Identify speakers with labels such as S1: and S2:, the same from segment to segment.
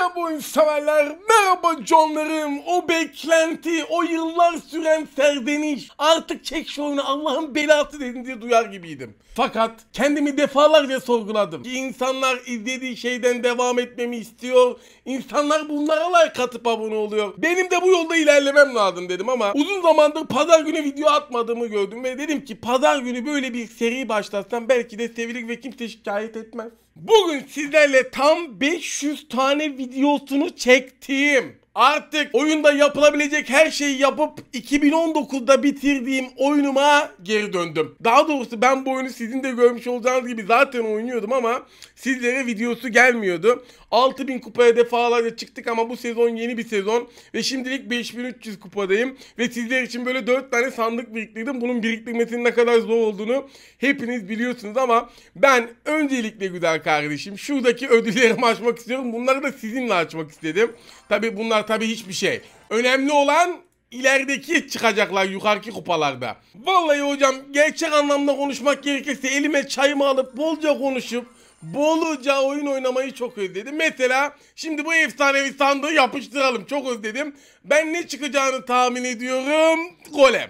S1: Merhaba oyun severler, merhaba canlarım. O beklenti, o yıllar süren serdeniş. Artık çek şu oyunu, Allah'ın belası dedin diye duyar gibiydim. Fakat kendimi defalarca sorguladım. Ki insanlar izlediği şeyden devam etmemi istiyor. İnsanlar bunlara like atıp abone oluyor. Benim de bu yolda ilerlemem lazım dedim ama uzun zamandır pazar günü video atmadığımı gördüm ve dedim ki pazar günü böyle bir seri başlatsam belki de sevilir ve kimse şikayet etmez. Bugün sizlerle tam 500 tane videosunu çektim. Artık oyunda yapılabilecek her şeyi yapıp 2019'da bitirdiğim oyunuma geri döndüm. Daha doğrusu ben bu oyunu sizin de görmüş olacağınız gibi zaten oynuyordum ama sizlere videosu gelmiyordu. 6000 kupaya defalarca çıktık ama bu sezon yeni bir sezon ve şimdilik 5300 kupadayım ve sizler için böyle 4 tane sandık biriktirdim. Bunun biriktirmesinin ne kadar zor olduğunu hepiniz biliyorsunuz ama ben öncelikle güzel kardeşim şuradaki ödüllerimi açmak istiyorum. Bunları da sizinle açmak istedim. Tabi bunlar hiçbir şey. Önemli olan ilerideki çıkacaklar yukarıki kupalarda. Vallahi hocam gerçek anlamda konuşmak gerekirse elime çayımı alıp bolca konuşup bolca oyun oynamayı çok özledim. Mesela şimdi bu efsanevi sandığı yapıştıralım. Çok özledim. Ben ne çıkacağını tahmin ediyorum. Golem.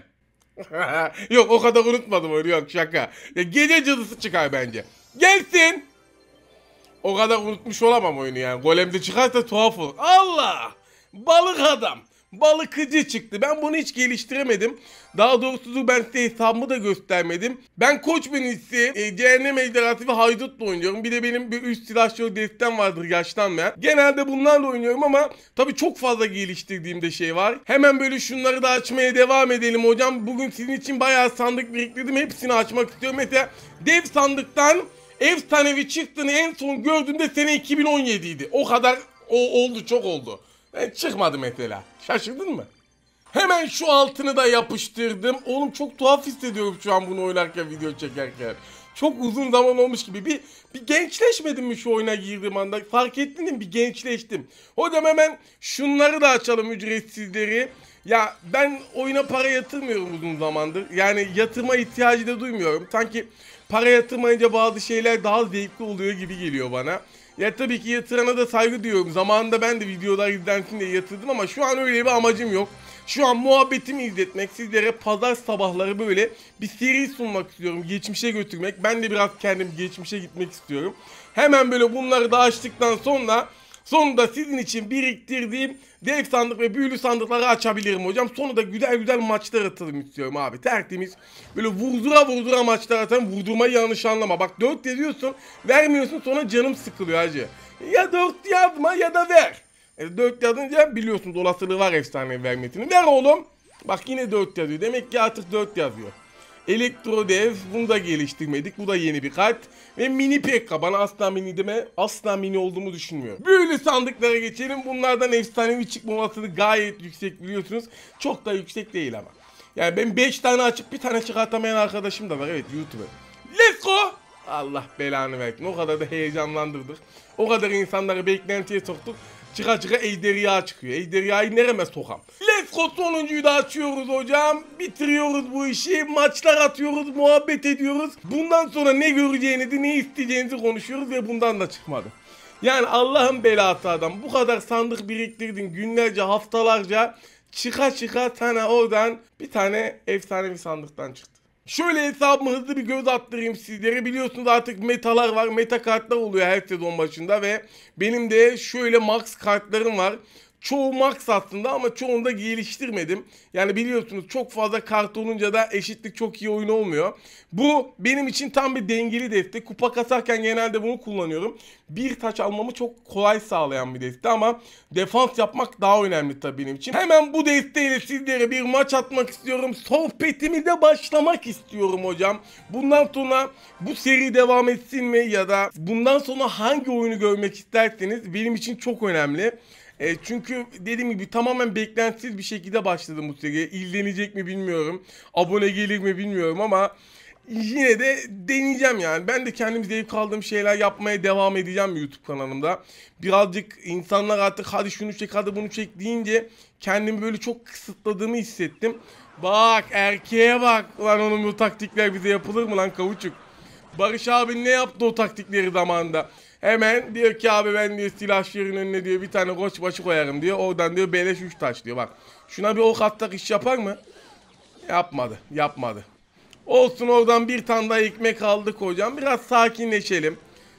S1: Yok o kadar unutmadım oyunu, yok şaka. Ya, gece cadısı çıkar bence. Gelsin. O kadar unutmuş olamam oyunu yani. Golem'de çıkarsa tuhaf olur. Allah! Balık adam. Balıkçı çıktı. Ben bunu hiç geliştiremedim. Daha doğrusu ben size hesabımı da göstermedim. Ben koç binisi, cehennem ejderhası ve haydutla oynuyorum. Bir de benim bir üst silahşör destem vardır yaştan beri. Genelde bunlarla oynuyorum ama tabii çok fazla geliştirdiğim de şey var. Hemen böyle şunları da açmaya devam edelim hocam. Bugün sizin için bayağı sandık biriktirdim. Hepsini açmak istiyorum. Mesela dev sandıktan efsanevi çıktığını en son gördüğümde sene 2017 idi. O kadar oldu, çok oldu. Çıkmadı mesela. Şaşırdın mı? Hemen şu altını da yapıştırdım. Oğlum çok tuhaf hissediyorum şu an bunu oynarken, video çekerken. Çok uzun zaman olmuş gibi. Bir gençleşmedim mi şu oyuna girdiğim anda? Fark ettin mi? Bir gençleştim. Hocam hemen şunları da açalım, ücretsizleri. Ya ben oyuna para yatırmıyorum uzun zamandır. Yani yatırma ihtiyacı da duymuyorum. Sanki para yatırmayınca bazı şeyler daha zevkli oluyor gibi geliyor bana. Ya tabii ki yatırana da saygı duyuyorum. Zamanında ben de videolar izlensin diye yatırdım ama şu an öyle bir amacım yok. Şu an muhabbetimi izletmek, sizlere pazar sabahları böyle bir seri sunmak istiyorum. Geçmişe götürmek. Ben de biraz kendim geçmişe gitmek istiyorum. Hemen böyle bunları da açtıktan sonra sonunda sizin için biriktirdiğim dev sandık ve büyülü sandıkları açabilirim hocam. Sonra da güzel güzel maçlar atalım istiyorum abi. Tertemiz. Böyle vurdura maçlar atalım. Vurdurmayı yanlış anlama. Bak 4 yazıyorsun, vermiyorsun, sonra canım sıkılıyor hacı. Ya 4 yazma ya da ver. 4 yazınca biliyorsunuz olasılığı var efsane vermesini. Ver oğlum. Bak yine 4 yazıyor. Demek ki artık 4 yazıyor. Elektro dev, bunu da geliştirmedik. Bu da yeni bir kart. Ve mini pekka. Bana asla mini deme. Asla mini olduğumu düşünmüyorum. Böyle sandıklara geçelim. Bunlardan efsanevi çıkma olasılığı gayet yüksek biliyorsunuz. Çok da yüksek değil ama. Yani ben 5 tane açıp bir tane çıkartamayan arkadaşım da var. Evet, YouTuber. Let's go. Allah belanı versin. O kadar da heyecanlandırdık. O kadar insanları beklentiye soktuk. Çıka ejderha çıkıyor. Ejderhayı nereme sokam? Let's go, sonuncuyu da açıyoruz hocam. Bitiriyoruz bu işi. Maçlar atıyoruz, muhabbet ediyoruz. Bundan sonra ne göreceğinizi, ne isteyeceğinizi konuşuyoruz ve bundan da çıkmadı. Yani Allah'ın belası adam. Bu kadar sandık biriktirdin günlerce, haftalarca. Çıka sana oradan bir tane efsanevi sandıktan çıktı. Şöyle hesabımı hızlı bir göz attırayım sizlere. Biliyorsunuz artık metalar var. Meta kartlar oluyor her sezon başında ve benim de şöyle max kartlarım var. Çoğu max aslında ama çoğunu da geliştirmedim. Yani biliyorsunuz çok fazla kart olunca da eşitlik çok iyi oyun olmuyor. Bu benim için tam bir dengeli deste. Kupa kasarken genelde bunu kullanıyorum. Bir taç almamı çok kolay sağlayan bir deste ama defans yapmak daha önemli tabii benim için. Hemen bu desteyle sizlere bir maç atmak istiyorum. Sohbetimize başlamak istiyorum hocam. Bundan sonra bu seri devam etsin mi ya da bundan sonra hangi oyunu görmek isterseniz benim için çok önemli. Çünkü dediğim gibi tamamen beklentisiz bir şekilde başladım bu seriye. İzlenecek mi bilmiyorum. Abone gelir mi bilmiyorum ama yine de deneyeceğim yani. Ben de kendim zevk aldığım şeyler yapmaya devam edeceğim YouTube kanalımda. Birazcık insanlar artık hadi şunu çek, hadi bunu çek deyince kendimi böyle çok kısıtladığımı hissettim. Bak erkeğe bak. Lan onun bu taktikler bize yapılır mı lan kavuçuk? Barış abi ne yaptı o taktikleri zamanında? Hemen diyor ki abi ben diyor silahşörün önüne diyor bir tane koçbaşı koyarım diyor. Oradan diyor beleş 3 taş diyor. Bak şuna bir ok attak iş yapar mı? Yapmadı. Olsun, oradan bir tane daha ekmek aldık hocam. Biraz sakinleşelim.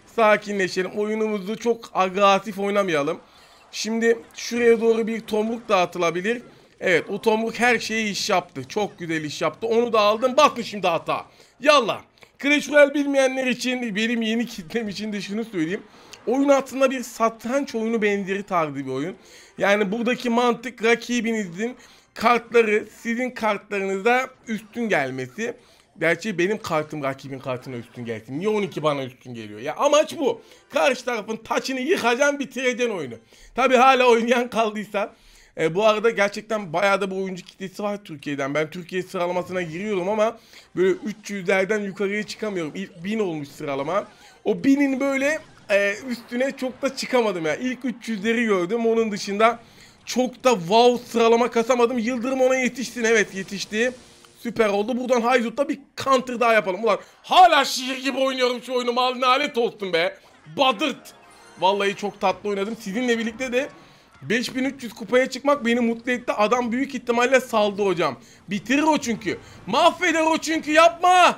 S1: Oyunumuzu çok agresif oynamayalım. Şimdi şuraya doğru bir tomruk dağıtılabilir. Evet, o tomruk her şeyi iş yaptı. Çok güzel iş yaptı. Onu da aldım. Bakın şimdi hata. Yallah. Clash Royale bilmeyenler için, benim yeni kitlem için de şunu söyleyeyim. Oyun aslında bir satranç oyunu benzeri tarzı bir oyun. Yani buradaki mantık rakibinizin kartları sizin kartlarınıza üstün gelmesi. Gerçi benim kartım rakibin kartına üstün gelsin. Niye 12 bana üstün geliyor? Ya amaç bu. Karşı tarafın taçını yıkacaksın, bitireceksin oyunu. Tabi hala oynayan kaldıysa. Bu arada gerçekten bayağı da bu oyuncu kitlesi var Türkiye'den. Ben Türkiye sıralamasına giriyorum ama böyle 300'lerden yukarıya çıkamıyorum. İlk 1000 olmuş sıralama. O 1000'in böyle üstüne çok da çıkamadım ya. İlk 300'leri gördüm. Onun dışında çok da wow sıralama kasamadım. Yıldırım ona yetişsin. Evet, yetişti. Süper oldu. Buradan Haydut'ta bir counter daha yapalım. Ulan hala şiir gibi oynuyorum şu oyunu. Mal nalet olsun be. Badırt. Vallahi çok tatlı oynadım. Sizinle birlikte de 5300 kupaya çıkmak beni mutlu etti. Adam büyük ihtimalle saldı hocam. Bitirir o çünkü. Mahveder o çünkü, yapma.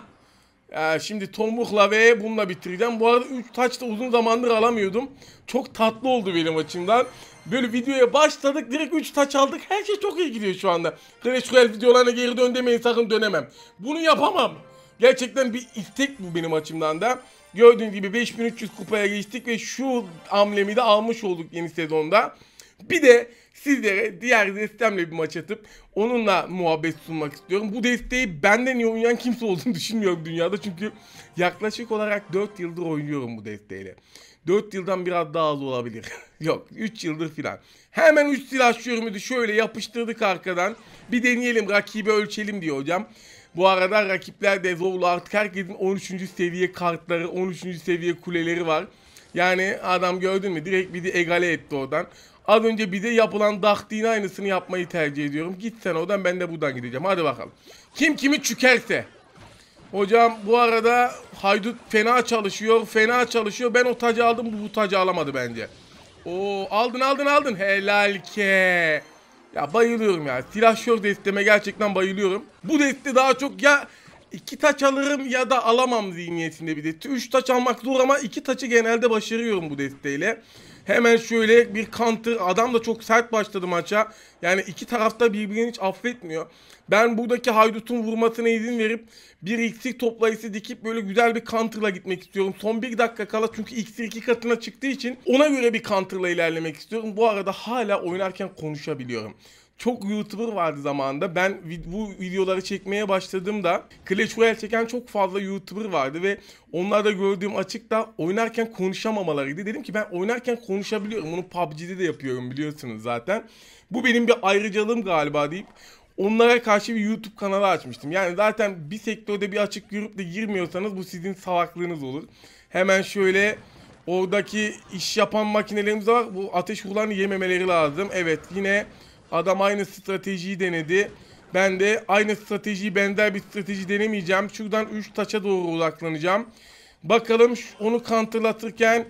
S1: Şimdi tomrukla ve bununla bitireceğim. Bu arada 3 taç da uzun zamandır alamıyordum. Çok tatlı oldu benim açımdan. Böyle videoya başladık, direkt 3 taç aldık. Her şey çok iyi gidiyor şu anda. Clash Royale videolarına geri dön demeyin sakın, dönemem. Bunu yapamam. Gerçekten bir istek bu benim açımdan da. Gördüğünüz gibi 5300 kupaya geçtik ve şu amblemi de almış olduk yeni sezonda. Bir de sizlere diğer destemle bir maç atıp onunla muhabbet sunmak istiyorum. Bu desteği benden iyi oynayan kimse olduğunu düşünmüyorum dünyada. Çünkü yaklaşık olarak 4 yıldır oynuyorum bu desteğiyle. 4 yıldan biraz daha az olabilir. Yok, 3 yıldır filan. Hemen 3 silah şürümüzü şöyle yapıştırdık arkadan. Bir deneyelim, rakibi ölçelim diyor hocam. Bu arada rakipler de zorlu, artık herkesin 13. seviye kartları, 13. seviye kuleleri var. Yani adam gördün mü direkt bizi egale etti oradan. Az önce bize yapılan daktiğin aynısını yapmayı tercih ediyorum. Git sen oradan, ben de buradan gideceğim. Hadi bakalım. Kim kimi çükerse. Hocam bu arada Haydut fena çalışıyor. Ben o tacı aldım, bu tacı alamadı bence. Oo, aldın. Helal ke. Ya bayılıyorum ya. Silahşör desteme gerçekten bayılıyorum. Bu deste daha çok ya 2 taç alırım ya da alamam zihniyetinde bir deste. 3 taç almak zor ama 2 taçı genelde başarıyorum bu desteyle. Hemen şöyle bir counter. Adam da çok sert başladı maça. Yani iki tarafta birbirini hiç affetmiyor. Ben buradaki Haydut'un vurmasına izin verip bir iksir toplayıcısı dikip böyle güzel bir counter'la gitmek istiyorum. Son 1 dakika kala, çünkü iksir 2 katına çıktığı için ona göre bir counter'la ilerlemek istiyorum. Bu arada hala oynarken konuşabiliyorum. Çok YouTuber vardı zamanında. Ben bu videoları çekmeye başladığımda Clash Royale çeken çok fazla YouTuber vardı ve onlarda gördüğüm açıkta oynarken konuşamamalarıydı. Dedim ki ben oynarken konuşabiliyorum. Bunu PUBG'de de yapıyorum biliyorsunuz zaten. Bu benim bir ayrıcalığım galiba deyip onlara karşı bir YouTube kanalı açmıştım. Yani zaten bir sektörde bir açık görüp de girmiyorsanız bu sizin salaklığınız olur. Hemen şöyle oradaki iş yapan makinelerimiz var. Bu ateş vurularını yememeleri lazım. Evet, yine adam aynı stratejiyi denedi. Ben de aynı stratejiyi, benzer bir strateji denemeyeceğim. Şuradan 3 taça doğru odaklanacağım. Bakalım onu counterlatırken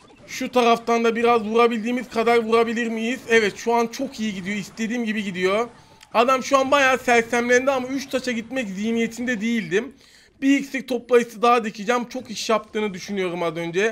S1: şu taraftan da biraz vurabildiğimiz kadar vurabilir miyiz? Evet, şu an çok iyi gidiyor. İstediğim gibi gidiyor. Adam şu an bayağı sersemlendi ama 3 taça gitmek zihniyetinde değildim. Bir iksir toplayıcısı daha dikeceğim. Çok iş yaptığını düşünüyorum az önce.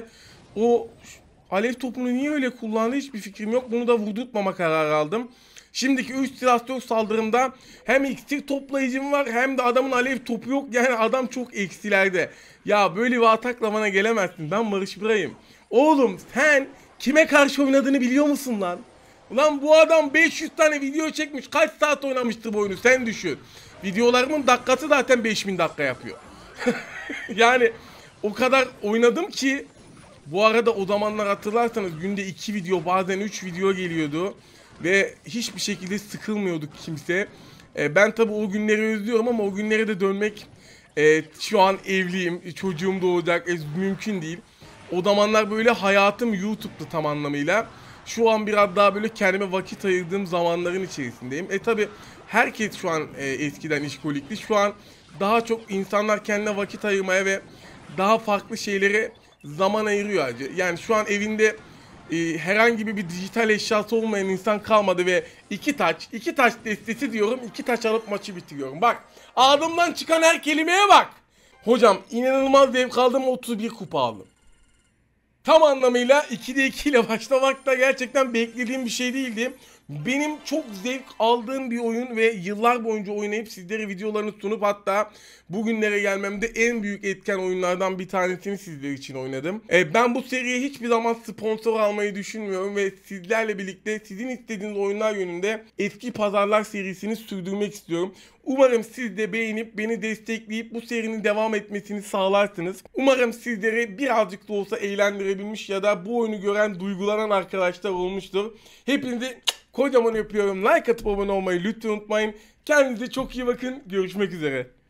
S1: O alev topunu niye öyle kullandı hiçbir fikrim yok. Bunu da vurdurtmama kararı aldım. Şimdiki 3 silahşör saldırımda hem iksir toplayıcım var hem de adamın alev topu yok. Yani adam çok eksilerde. Ya böyle bir atakla bana gelemezsin. Ben Barış Bıray'ım. Oğlum sen kime karşı oynadığını biliyor musun lan? Ulan bu adam 500 tane video çekmiş. Kaç saat oynamıştır bu oyunu sen düşün. Videolarımın dakikası zaten 5000 dakika yapıyor. Yani o kadar oynadım ki. Bu arada o zamanlar hatırlarsanız günde 2 video, bazen 3 video geliyordu. Ve hiçbir şekilde sıkılmıyorduk kimse. Ben tabi o günleri özlüyorum ama o günlere de dönmek, şu an evliyim, çocuğum doğacak, mümkün değil. O zamanlar böyle hayatım YouTube'du tam anlamıyla. Şu an biraz daha böyle kendime vakit ayırdığım zamanların içerisindeyim. Tabi herkes şu an eskiden işkolikti. Şu an daha çok insanlar kendine vakit ayırmaya ve daha farklı şeylere zaman ayırıyor hacı. Yani şu an evinde herhangi bir dijital eşyası olmayan insan kalmadı ve iki taç destesi diyorum, iki taç alıp maçı bitiriyorum. Bak, ağzımdan çıkan her kelimeye bak. Hocam inanılmaz zevk aldım, 31 kupa aldım. Tam anlamıyla 2'de 2 ile başlamak da gerçekten beklediğim bir şey değildi. Benim çok zevk aldığım bir oyun ve yıllar boyunca oynayıp sizlere videolarını sunup hatta bugünlere gelmemde en büyük etken oyunlardan bir tanesini sizler için oynadım. Ben bu seriye hiçbir zaman sponsor almayı düşünmüyorum ve sizlerle birlikte sizin istediğiniz oyunlar yönünde Eski Pazarlar serisini sürdürmek istiyorum. Umarım siz de beğenip beni destekleyip bu serinin devam etmesini sağlarsınız. Umarım sizleri birazcık da olsa eğlendirebilmiş ya da bu oyunu gören, duygulanan arkadaşlar olmuştur. Hepinizi kocaman öpüyorum. Like atıp abone olmayı lütfen unutmayın. Kendinize çok iyi bakın. Görüşmek üzere.